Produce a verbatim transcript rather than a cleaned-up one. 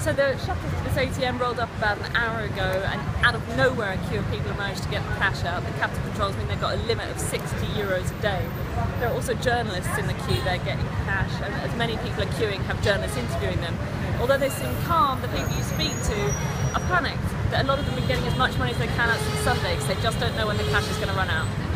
So the shutter to this A T M rolled up about an hour ago, and out of nowhere a queue of people have managed to get the cash out. The capital controls mean they've got a limit of sixty euros a day. There are also journalists in the queue, they're getting cash, and as many people are queuing, have journalists interviewing them. Although they seem calm, the people you speak to are panicked that a lot of them are getting as much money as they can out since Sunday because they just don't know when the cash is going to run out.